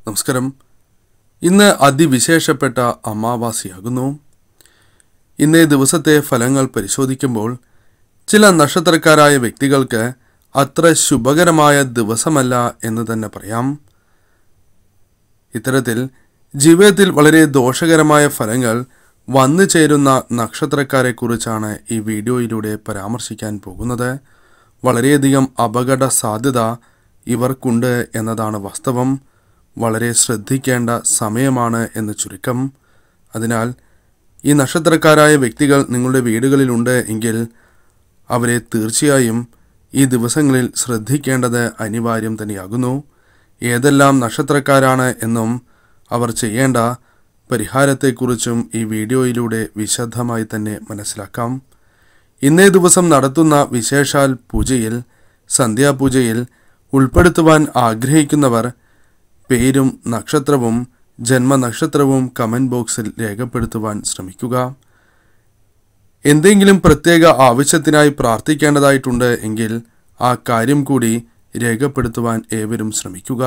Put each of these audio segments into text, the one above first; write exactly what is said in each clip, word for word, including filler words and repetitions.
നമസ്കാരം. ഇന്ന് അതിവിശേഷപ്പെട്ട അമാവാസിയാകുന്നു. ഇന്നേ ദിവസത്തെ ഫലങ്ങൾ പരിശോധിക്കുമ്പോൾ ചില നക്ഷത്രക്കാരായ വ്യക്തികൾക്ക് അത്ര ശുഭകരമായ ദിവസമല്ല എന്ന് തന്നെ പറയാം. ഇത്തരത്തിൽ ജീവിതത്തിൽ വളരെ ദോഷകരമായ ഫലങ്ങൾ വന്നു ചേരുന്ന നക്ഷത്രക്കാരെക്കുറിച്ചാണ് ഈ വീഡിയോയിലൂടെ പരാമർശിക്കാൻ പോകുന്നത്. വളരെയധികം അപകട സാധ്യത ഇവർക്കുണ്ട് എന്നതാണ് വാസ്തവം. വളരെ ശ്രദ്ധിക്കേണ്ട സമയമാണ് എന്ന് ചുരുക്കം. അതിനാൽ ഈ നക്ഷത്രക്കാരായ വ്യക്തികൾ നിങ്ങളുടെ വീടുകളിലുണ്ട് എങ്കിൽ അവരെ തീർച്ചയായും ഈ ദിവസങ്ങളിൽ ശ്രദ്ധിക്കേണ്ടത് അനിവാര്യം തന്നെയാകുന്നു. ഏതെല്ലാം നക്ഷത്രക്കാരാണ് എന്നും അവർ ചെയ്യേണ്ട പരിഹാരത്തെക്കുറിച്ചും ഈ വീഡിയോയിലൂടെ വിശദമായി തന്നെ മനസ്സിലാക്കാം. ഇന്നേ ദിവസം നടത്തുന്ന വിശേഷാൽ പൂജയിൽ സന്ധ്യാപൂജയിൽ ഉൾപ്പെടുത്തുവാൻ ആഗ്രഹിക്കുന്നവർ പേരും നക്ഷത്രവും ജന്മനക്ഷത്രവും കമൻറ്റ് ബോക്സിൽ രേഖപ്പെടുത്തുവാൻ ശ്രമിക്കുക. എന്തെങ്കിലും പ്രത്യേക ആവശ്യത്തിനായി പ്രാർത്ഥിക്കേണ്ടതായിട്ടുണ്ട് എങ്കിൽ ആ കാര്യം കൂടി രേഖപ്പെടുത്തുവാൻ ഏവരും ശ്രമിക്കുക.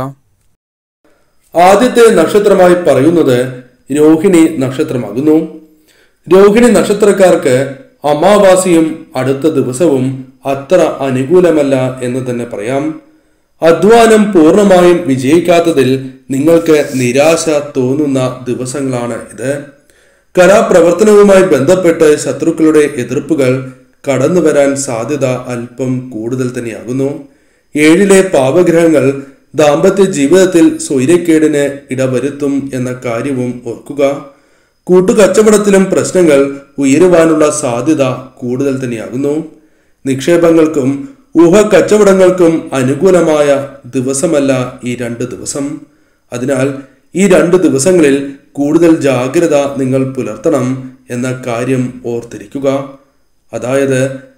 ആദ്യത്തെ നക്ഷത്രമായി പറയുന്നത് രോഹിണി നക്ഷത്രമാകുന്നു. രോഹിണി നക്ഷത്രക്കാർക്ക് അമാവാസിയും അടുത്ത ദിവസവും അത്ര അനുകൂലമല്ല എന്ന് തന്നെ പറയാം. അധ്വാനം പൂർണ്ണമായും വിജയിക്കാത്തതിൽ നിങ്ങൾക്ക് നിരാശ തോന്നുന്ന ദിവസങ്ങളാണ് ഇത്. കലാപ്രവർത്തനവുമായി ബന്ധപ്പെട്ട് ശത്രുക്കളുടെ എതിർപ്പുകൾ കടന്നു വരാൻ സാധ്യത അല്പം കൂടുതൽ തന്നെയാകുന്നു. ഏഴിലെ പാപഗ്രഹങ്ങൾ ദാമ്പത്യ ജീവിതത്തിൽ സ്വൈര്യക്കേടിന് ഇടവരുത്തും എന്ന കാര്യവും ഓർക്കുക. കൂട്ടുകച്ചവടത്തിലും പ്രശ്നങ്ങൾ ഉയരുവാനുള്ള സാധ്യത കൂടുതൽ തന്നെയാകുന്നു. നിക്ഷേപങ്ങൾക്കും ഊഹ കച്ചവടങ്ങൾക്കും അനുകൂലമായ ദിവസമല്ല ഈ രണ്ട് ദിവസം. അതിനാൽ ഈ രണ്ട് ദിവസങ്ങളിൽ കൂടുതൽ ജാഗ്രത നിങ്ങൾ പുലർത്തണം എന്ന കാര്യം ഓർത്തിരിക്കുക. അതായത്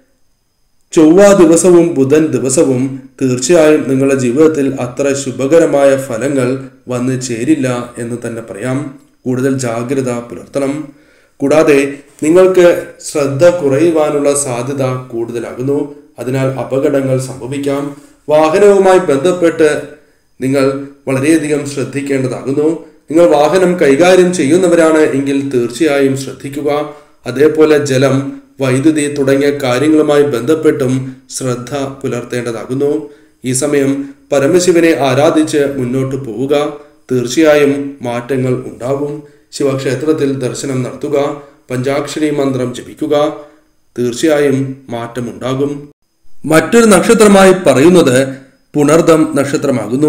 ചൊവ്വ ദിവസവും ബുധൻ ദിവസവും തീർച്ചയായും നിങ്ങളുടെ ജീവിതത്തിൽ അത്ര ശുഭകരമായ ഫലങ്ങൾ വന്നു ചേരില്ല എന്ന് തന്നെ പറയാം. കൂടുതൽ ജാഗ്രത പുലർത്തണം. കൂടാതെ നിങ്ങൾക്ക് ശ്രദ്ധ കുറയുവാനുള്ള സാധ്യത കൂടുതലാകുന്നു. അതിനാൽ അപകടങ്ങൾ സംഭവിക്കാം. വാഹനവുമായി ബന്ധപ്പെട്ട് നിങ്ങൾ വളരെയധികം ശ്രദ്ധിക്കേണ്ടതാകുന്നു. നിങ്ങൾ വാഹനം കൈകാര്യം ചെയ്യുന്നവരാണ് എങ്കിൽ തീർച്ചയായും ശ്രദ്ധിക്കുക. അതേപോലെ ജലം, വൈദ്യുതി തുടങ്ങിയ കാര്യങ്ങളുമായി ബന്ധപ്പെട്ടും ശ്രദ്ധ പുലർത്തേണ്ടതാകുന്നു. ഈ സമയം പരമശിവനെ ആരാധിച്ച് മുന്നോട്ട് പോവുക. തീർച്ചയായും മാറ്റങ്ങൾ ഉണ്ടാകും. ശിവക്ഷേത്രത്തിൽ ദർശനം നടത്തുക. പഞ്ചാക്ഷരി മന്ത്രം ജപിക്കുക. തീർച്ചയായും മാറ്റമുണ്ടാകും. മറ്റൊരു നക്ഷത്രമായി പറയുന്നത് പുണർദം നക്ഷത്രമാകുന്നു.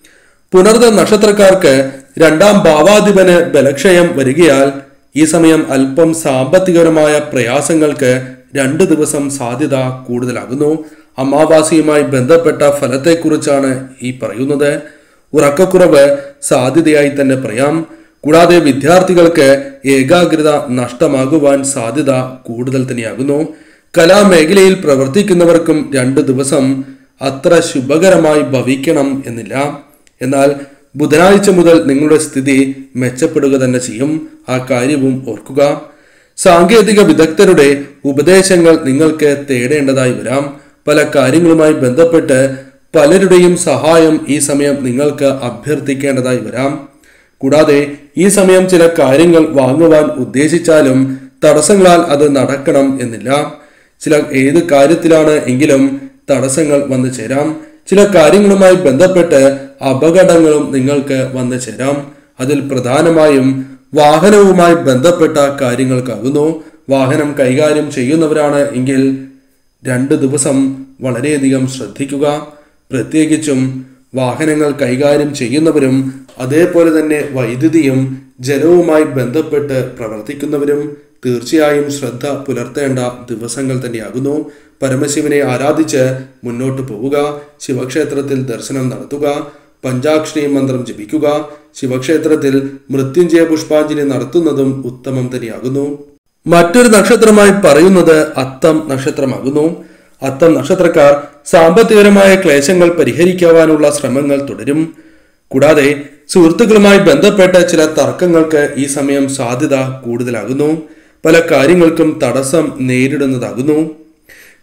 പുണർദം നക്ഷത്രക്കാർക്ക് രണ്ടാം ഭാവാധിപന് ബലക്ഷയം വരികയാൽ ഈ സമയം അല്പം സാമ്പത്തികപരമായ പ്രയാസങ്ങൾക്ക് രണ്ട് ദിവസം സാധ്യത കൂടുതലാകുന്നു. അമാവാസിയുമായി ബന്ധപ്പെട്ട ഫലത്തെക്കുറിച്ചാണ് ഈ പറയുന്നത്. ഉറക്കക്കുറവ് സാധ്യതയായി തന്നെ പറയാം. കൂടാതെ വിദ്യാർത്ഥികൾക്ക് ഏകാഗ്രത നഷ്ടമാകുവാൻ സാധ്യത കൂടുതൽ തന്നെയാകുന്നു. കലാമേഖലയിൽ പ്രവർത്തിക്കുന്നവർക്കും രണ്ട് ദിവസം അത്ര ശുഭകരമായി ഭവിക്കണം എന്നില്ല. എന്നാൽ ബുധനാഴ്ച മുതൽ നിങ്ങളുടെ സ്ഥിതി മെച്ചപ്പെടുക തന്നെ ചെയ്യും. ആ കാര്യവും ഓർക്കുക. സാങ്കേതിക വിദഗ്ധരുടെ ഉപദേശങ്ങൾ നിങ്ങൾക്ക് തേടേണ്ടതായി വരാം. പല കാര്യങ്ങളുമായി ബന്ധപ്പെട്ട് പലരുടെയും സഹായം ഈ സമയം നിങ്ങൾക്ക് അഭ്യർത്ഥിക്കേണ്ടതായി വരാം. കൂടാതെ ഈ സമയം ചില കാര്യങ്ങൾ വാങ്ങുവാൻ ഉദ്ദേശിച്ചാലും തടസ്സങ്ങളാൽ അത് നടക്കണം എന്നില്ല. ചില ഏത് കാര്യത്തിലാണ് എങ്കിലും തടസ്സങ്ങൾ വന്നു ചേരാം. ചില കാര്യങ്ങളുമായി ബന്ധപ്പെട്ട് അപകടങ്ങളും നിങ്ങൾക്ക് വന്നു ചേരാം. അതിൽ പ്രധാനമായും വാഹനവുമായി ബന്ധപ്പെട്ട കാര്യങ്ങൾക്കാകുന്നു. വാഹനം കൈകാര്യം ചെയ്യുന്നവരാണ് എങ്കിൽ രണ്ട് ദിവസം വളരെയധികം ശ്രദ്ധിക്കുക. പ്രത്യേകിച്ചും വാഹനങ്ങൾ കൈകാര്യം ചെയ്യുന്നവരും അതേപോലെ തന്നെ വൈദ്യുതിയും ജലവുമായി ബന്ധപ്പെട്ട് പ്രവർത്തിക്കുന്നവരും തീർച്ചയായും ശ്രദ്ധ പുലർത്തേണ്ട ദിവസങ്ങൾ തന്നെയാകുന്നു. പരമശിവനെ ആരാധിച്ച് മുന്നോട്ട് പോവുക. ശിവക്ഷേത്രത്തിൽ ദർശനം നടത്തുക. പഞ്ചാക്ഷരി മന്ത്രം ജപിക്കുക. ശിവക്ഷേത്രത്തിൽ മൃത്യുഞ്ജയ പുഷ്പാഞ്ജലി നടത്തുന്നതും ഉത്തമം തന്നെയാകുന്നു. മറ്റൊരു നക്ഷത്രമായി പറയുന്നത് അത്തം നക്ഷത്രമാകുന്നു. അത്തം നക്ഷത്രക്കാർ സാമ്പത്തികപരമായ ക്ലേശങ്ങൾ പരിഹരിക്കുവാനുള്ള ശ്രമങ്ങൾ തുടരും. കൂടാതെ സുഹൃത്തുക്കളുമായി ബന്ധപ്പെട്ട ചില തർക്കങ്ങൾക്ക് ഈ സമയം സാധ്യത കൂടുതലാകുന്നു. പല കാര്യങ്ങൾക്കും തടസ്സം നേരിടുന്നതാകുന്നു.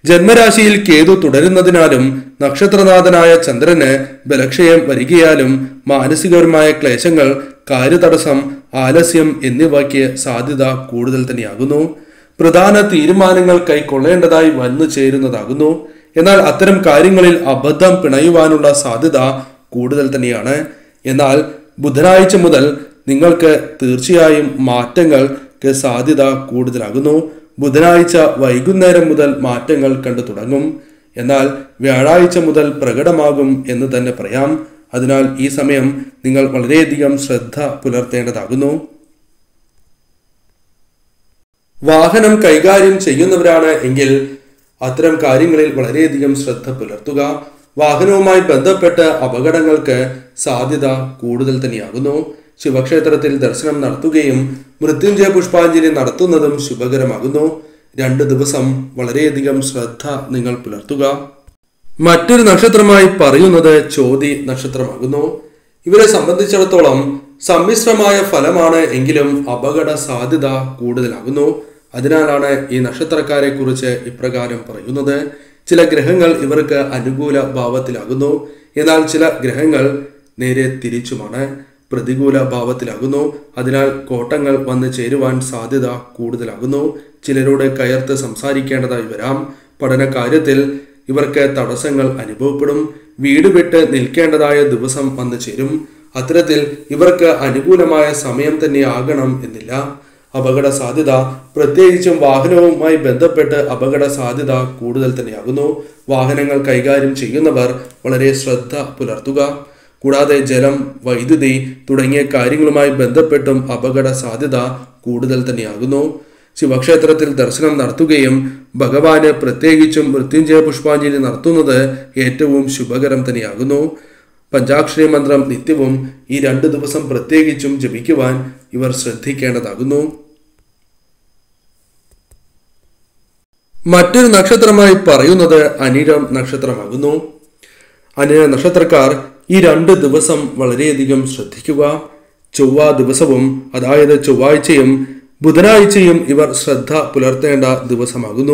ജന്മരാശിയിൽ കേതു തുടരുന്നതിനാലും നക്ഷത്രനാഥനായ ചന്ദ്രന് ബലക്ഷയം വരികയാലും മാനസികപരമായ ക്ലേശങ്ങൾ, കാര്യതടസ്സം, ആലസ്യം എന്നിവയ്ക്ക് സാധ്യത കൂടുതൽ തന്നെയാകുന്നു. പ്രധാന തീരുമാനങ്ങൾ കൈക്കൊള്ളേണ്ടതായി വന്നു ചേരുന്നതാകുന്നു. എന്നാൽ അത്തരം കാര്യങ്ങളിൽ അബദ്ധം പിണയുവാനുള്ള സാധ്യത കൂടുതൽ തന്നെയാണ്. എന്നാൽ ബുധനാഴ്ച മുതൽ നിങ്ങൾക്ക് തീർച്ചയായും മാറ്റങ്ങൾക്ക് സാധ്യത കൂടുതലാകുന്നു. ബുധനാഴ്ച വൈകുന്നേരം മുതൽ മാറ്റങ്ങൾ കണ്ടു തുടങ്ങും. എന്നാൽ വ്യാഴാഴ്ച മുതൽ പ്രകടമാകും എന്ന് തന്നെ പറയാം. അതിനാൽ ഈ സമയം നിങ്ങൾ വളരെയധികം ശ്രദ്ധ പുലർത്തേണ്ടതാകുന്നു. വാഹനം കൈകാര്യം ചെയ്യുന്നവരാണ് എങ്കിൽ അത്തരം കാര്യങ്ങളിൽ വളരെയധികം ശ്രദ്ധ പുലർത്തുക. വാഹനവുമായി ബന്ധപ്പെട്ട് അപകടങ്ങൾക്ക് സാധ്യത കൂടുതൽ തന്നെയാകുന്നു. ശിവക്ഷേത്രത്തിൽ ദർശനം നടത്തുകയും മൃത്യുഞ്ജയ പുഷ്പാഞ്ജലി നടത്തുന്നതും ശുഭകരമാകുന്നു. രണ്ട് ദിവസം വളരെയധികം ശ്രദ്ധ നിങ്ങൾ പുലർത്തുക. മറ്റൊരു നക്ഷത്രമായി പറയുന്നത് ചോതി നക്ഷത്രമാകുന്നു. ഇവരെ സംബന്ധിച്ചിടത്തോളം സമ്മിശ്രമായ ഫലമാണ് എങ്കിലും അപകട സാധ്യത കൂടുതലാകുന്നു. അതിനാലാണ് ഈ നക്ഷത്രക്കാരെ കുറിച്ച് ഇപ്രകാരം പറയുന്നത്. ചില ഗ്രഹങ്ങൾ ഇവർക്ക് അനുകൂല ഭാവത്തിലാകുന്നു. എന്നാൽ ചില ഗ്രഹങ്ങൾ നേരെ തിരിച്ചുമാണ്, പ്രതികൂല ഭാവത്തിലാകുന്നു. അതിനാൽ കോട്ടങ്ങൾ വന്നു ചേരുവാൻ സാധ്യത കൂടുതലാകുന്നു. ചിലരോട് കയർത്ത് സംസാരിക്കേണ്ടതായി വരാം. പഠന കാര്യത്തിൽ ഇവർക്ക് തടസ്സങ്ങൾ അനുഭവപ്പെടും. വീട് വിട്ട് നിൽക്കേണ്ടതായ ദിവസം വന്നു ചേരും. അത്തരത്തിൽ ഇവർക്ക് അനുകൂലമായ സമയം തന്നെ ആകണം എന്നില്ല. അപകട സാധ്യത, പ്രത്യേകിച്ചും വാഹനവുമായി ബന്ധപ്പെട്ട് അപകട സാധ്യത കൂടുതൽ തന്നെയാകുന്നു. വാഹനങ്ങൾ കൈകാര്യം ചെയ്യുന്നവർ വളരെ ശ്രദ്ധ പുലർത്തുക. കൂടാതെ ജലം, വൈദ്യുതി തുടങ്ങിയ കാര്യങ്ങളുമായി ബന്ധപ്പെട്ടും അപകട സാധ്യത കൂടുതൽ തന്നെയാകുന്നു. ശിവക്ഷേത്രത്തിൽ ദർശനം നടത്തുകയും ഭഗവാന് പ്രത്യേകിച്ചും മൃത്യുഞ്ജയ പുഷ്പാഞ്ജലി നടത്തുന്നത് ഏറ്റവും ശുഭകരം തന്നെയാകുന്നു. പഞ്ചാക്ഷരി മന്ത്രം നിത്യവും ഈ രണ്ട് ദിവസം പ്രത്യേകിച്ചും ജപിക്കുവാൻ ഇവർ ശ്രദ്ധിക്കേണ്ടതാകുന്നു. മറ്റൊരു നക്ഷത്രമായി പറയുന്നത് അനിഴം നക്ഷത്രമാകുന്നു. അനിഴ നക്ഷത്രക്കാർ ഈ രണ്ട് ദിവസം വളരെയധികം ശ്രദ്ധിക്കുക. ചൊവ്വ ദിവസവും, അതായത് ചൊവ്വാഴ്ചയും ബുധനാഴ്ചയും ഇവർ ശ്രദ്ധ പുലർത്തേണ്ട ദിവസമാകുന്നു.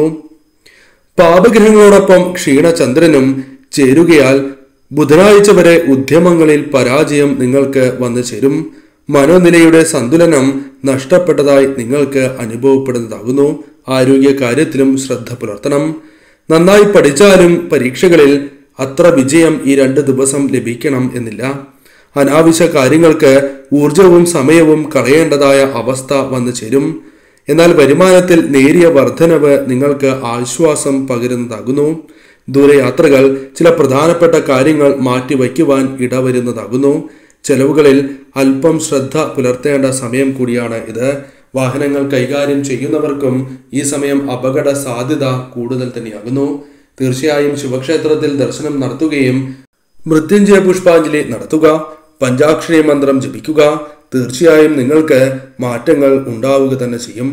പാപഗ്രഹങ്ങളോടൊപ്പം ക്ഷീണചന്ദ്രനും ചേരുകയാൽ ബുധനാഴ്ച വരെ ഉദ്യമങ്ങളിൽ പരാജയം നിങ്ങൾക്ക് വന്നു ചേരും. മനോനിലയുടെ സന്തുലനം നഷ്ടപ്പെട്ടതായി നിങ്ങൾക്ക് അനുഭവപ്പെടുന്നതാകുന്നു. ആരോഗ്യ കാര്യത്തിലും ശ്രദ്ധ പുലർത്തണം. നന്നായി പഠിച്ചാലും പരീക്ഷകളിൽ അത്ര വിജയം ഈ രണ്ട് ദിവസം ലഭിക്കണം എന്നില്ല. അനാവശ്യ കാര്യങ്ങൾക്ക് ഊർജവും സമയവും കളയേണ്ടതായ അവസ്ഥ വന്നു ചേരും. എന്നാൽ വരുമാനത്തിൽ നേരിയ വർധനവ് നിങ്ങൾക്ക് ആശ്വാസം പകരുന്നതാകുന്നു. ദൂരയാത്രകൾ, ചില പ്രധാനപ്പെട്ട കാര്യങ്ങൾ മാറ്റിവയ്ക്കുവാൻ ഇടവരുന്നതാകുന്നു. ചെലവുകളിൽ അല്പം ശ്രദ്ധ പുലർത്തേണ്ട സമയം കൂടിയാണ് ഇത്. വാഹനങ്ങൾ കൈകാര്യം ചെയ്യുന്നവർക്കും ഈ സമയം അപകട സാധ്യത കൂടുതൽ തന്നെയാകുന്നു. തീർച്ചയായും ശിവക്ഷേത്രത്തിൽ ദർശനം നടത്തുകയും മൃത്യുഞ്ജയ പുഷ്പാഞ്ജലി നടത്തുക. പഞ്ചാക്ഷരി മന്ത്രം ജപിക്കുക. തീർച്ചയായും നിങ്ങൾക്ക് മാറ്റങ്ങൾ ഉണ്ടാവുക തന്നെ ചെയ്യും.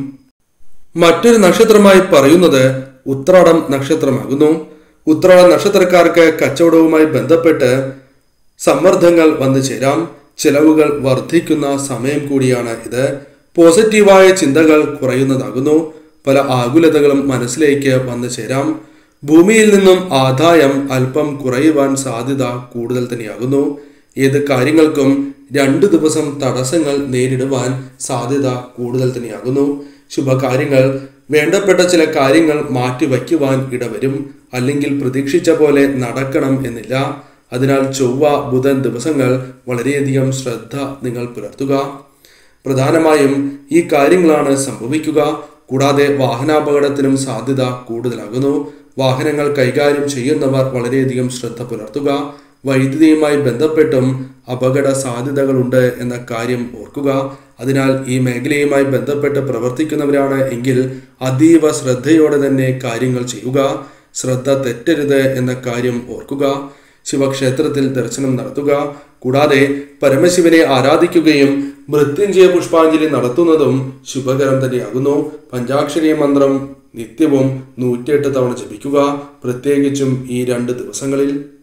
മറ്റൊരു നക്ഷത്രമായി പറയുന്നത് ഉത്രാടം നക്ഷത്രമാകുന്നു. ഉത്രാട നക്ഷത്രക്കാർക്ക് കച്ചവടവുമായി ബന്ധപ്പെട്ട് സമ്മർദ്ദങ്ങൾ വന്നു ചേരാം. ചെലവുകൾ വർദ്ധിക്കുന്ന സമയം കൂടിയാണ് ഇത്. പോസിറ്റീവായ ചിന്തകൾ കുറയുന്നതാകുന്നു. പല ആകുലതകളും മനസ്സിലേക്ക് വന്നു ചേരാം. ഭൂമിയിൽ നിന്നും ആദായം അല്പം കുറയുവാൻ സാധ്യത കൂടുതൽ തന്നെയാകുന്നു. ഏത് കാര്യങ്ങൾക്കും രണ്ടു ദിവസം തടസ്സങ്ങൾ നേരിടുവാൻ സാധ്യത കൂടുതൽ തന്നെയാകുന്നു. ശുഭകാര്യങ്ങൾ, വേണ്ടപ്പെട്ട ചില കാര്യങ്ങൾ മാറ്റിവയ്ക്കുവാൻ ഇടവരും. അല്ലെങ്കിൽ പ്രതീക്ഷിച്ച പോലെ നടക്കണം എന്നില്ല. അതിനാൽ ചൊവ്വ, ബുധൻ ദിവസങ്ങൾ വളരെയധികം ശ്രദ്ധ നിങ്ങൾ പുലർത്തുക. പ്രധാനമായും ഈ കാര്യങ്ങളാണ് സംഭവിക്കുക. കൂടാതെ വാഹനാപകടത്തിനും സാധ്യത കൂടുതലാകുന്നു. വാഹനങ്ങൾ കൈകാര്യം ചെയ്യുന്നവർ വളരെയധികം ശ്രദ്ധ പുലർത്തുക. വൈദ്യുതിയുമായി ബന്ധപ്പെട്ടും അപകട സാധ്യതകളുണ്ട് എന്ന കാര്യം ഓർക്കുക. അതിനാൽ ഈ മേഖലയുമായി ബന്ധപ്പെട്ട് പ്രവർത്തിക്കുന്നവരാണ് എങ്കിൽ അതീവ ശ്രദ്ധയോടെ തന്നെ കാര്യങ്ങൾ ചെയ്യുക. ശ്രദ്ധ തെറ്റരുത് എന്ന കാര്യം ഓർക്കുക. ശിവക്ഷേത്രത്തിൽ ദർശനം നടത്തുക. കൂടാതെ പരമശിവനെ ആരാധിക്കുകയും മൃത്യുഞ്ജയ പുഷ്പാഞ്ജലി നടത്തുന്നതും ശുഭകരം തന്നെയാകുന്നു. പഞ്ചാക്ഷരി മന്ത്രം നിത്യവും നൂറ്റിയെട്ട് തവണ ജപിക്കുക, പ്രത്യേകിച്ചും ഈ രണ്ട് ദിവസങ്ങളിൽ.